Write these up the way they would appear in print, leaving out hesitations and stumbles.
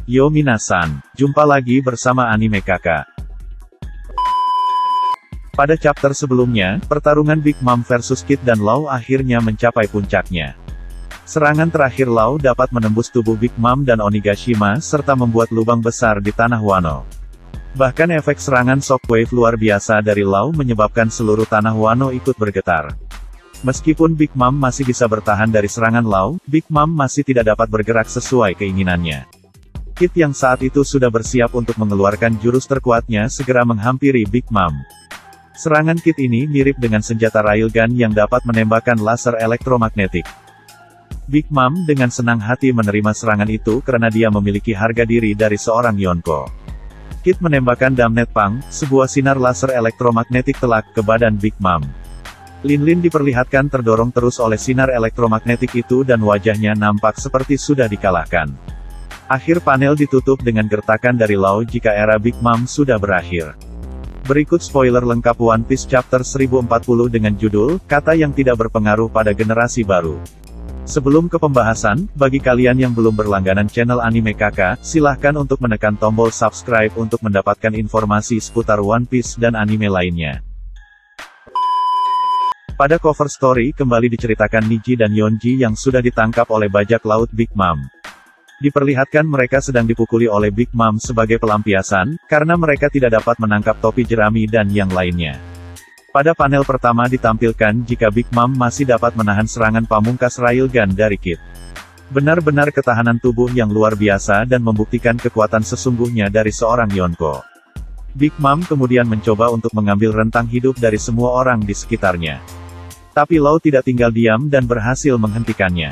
Yo minasan, jumpa lagi bersama Anime Kakak. Pada chapter sebelumnya, pertarungan Big Mom versus Kid dan Law akhirnya mencapai puncaknya. Serangan terakhir Law dapat menembus tubuh Big Mom dan Onigashima serta membuat lubang besar di tanah Wano. Bahkan efek serangan shockwave luar biasa dari Law menyebabkan seluruh tanah Wano ikut bergetar. Meskipun Big Mom masih bisa bertahan dari serangan Law, Big Mom masih tidak dapat bergerak sesuai keinginannya. Kid yang saat itu sudah bersiap untuk mengeluarkan jurus terkuatnya segera menghampiri Big Mom. Serangan Kid ini mirip dengan senjata railgun yang dapat menembakkan laser elektromagnetik. Big Mom dengan senang hati menerima serangan itu karena dia memiliki harga diri dari seorang Yonko. Kid menembakkan Damnet Pang, sebuah sinar laser elektromagnetik telak ke badan Big Mom. Lin diperlihatkan terdorong terus oleh sinar elektromagnetik itu dan wajahnya nampak seperti sudah dikalahkan. Akhir panel ditutup dengan gertakan dari Law jika era Big Mom sudah berakhir. Berikut spoiler lengkap One Piece Chapter 1040 dengan judul, Kata yang Tidak Berpengaruh pada Generasi Baru. Sebelum ke pembahasan, bagi kalian yang belum berlangganan channel Anime Kakak, silahkan untuk menekan tombol subscribe untuk mendapatkan informasi seputar One Piece dan anime lainnya. Pada cover story kembali diceritakan Niji dan Yonji yang sudah ditangkap oleh bajak laut Big Mom. Diperlihatkan mereka sedang dipukuli oleh Big Mom sebagai pelampiasan, karena mereka tidak dapat menangkap topi jerami dan yang lainnya. Pada panel pertama ditampilkan jika Big Mom masih dapat menahan serangan pamungkas railgun dari Kid. Benar-benar ketahanan tubuh yang luar biasa dan membuktikan kekuatan sesungguhnya dari seorang Yonko. Big Mom kemudian mencoba untuk mengambil rentang hidup dari semua orang di sekitarnya. Tapi Law tidak tinggal diam dan berhasil menghentikannya.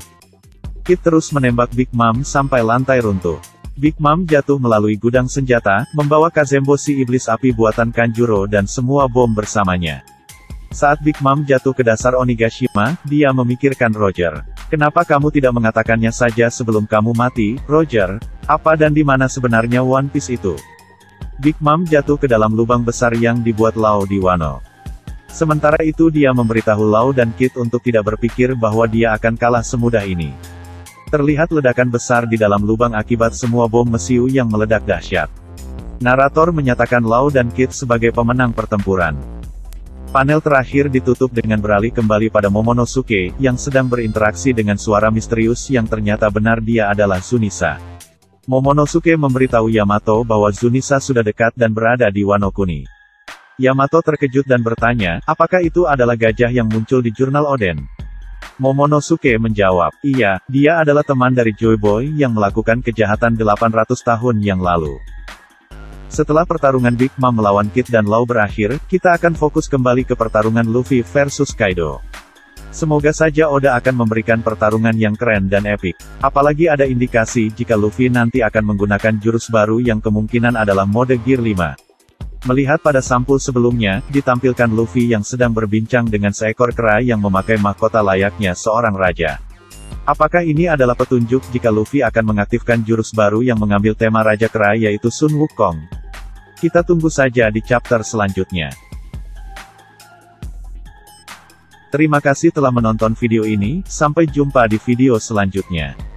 Kid terus menembak Big Mom sampai lantai runtuh. Big Mom jatuh melalui gudang senjata, membawa Kazembo si iblis api buatan Kanjuro dan semua bom bersamanya. Saat Big Mom jatuh ke dasar Onigashima, dia memikirkan Roger. Kenapa kamu tidak mengatakannya saja sebelum kamu mati, Roger? Apa dan di mana sebenarnya One Piece itu? Big Mom jatuh ke dalam lubang besar yang dibuat Law di Wano. Sementara itu dia memberitahu Law dan Kid untuk tidak berpikir bahwa dia akan kalah semudah ini. Terlihat ledakan besar di dalam lubang akibat semua bom mesiu yang meledak dahsyat. Narator menyatakan Law dan Kid sebagai pemenang pertempuran. Panel terakhir ditutup dengan beralih kembali pada Momonosuke, yang sedang berinteraksi dengan suara misterius yang ternyata benar dia adalah Zunisa. Momonosuke memberitahu Yamato bahwa Zunisa sudah dekat dan berada di Wano Kuni. Yamato terkejut dan bertanya, apakah itu adalah gajah yang muncul di jurnal Oden? Momonosuke menjawab, iya, dia adalah teman dari Joy Boy yang melakukan kejahatan 800 tahun yang lalu. Setelah pertarungan Big Mom melawan Kid dan Law berakhir, kita akan fokus kembali ke pertarungan Luffy versus Kaido. Semoga saja Oda akan memberikan pertarungan yang keren dan epik. Apalagi ada indikasi jika Luffy nanti akan menggunakan jurus baru yang kemungkinan adalah mode Gear 5. Melihat pada sampul sebelumnya, ditampilkan Luffy yang sedang berbincang dengan seekor kera yang memakai mahkota layaknya seorang raja. Apakah ini adalah petunjuk jika Luffy akan mengaktifkan jurus baru yang mengambil tema Raja Kera yaitu Sun Wukong? Kita tunggu saja di chapter selanjutnya. Terima kasih telah menonton video ini, sampai jumpa di video selanjutnya.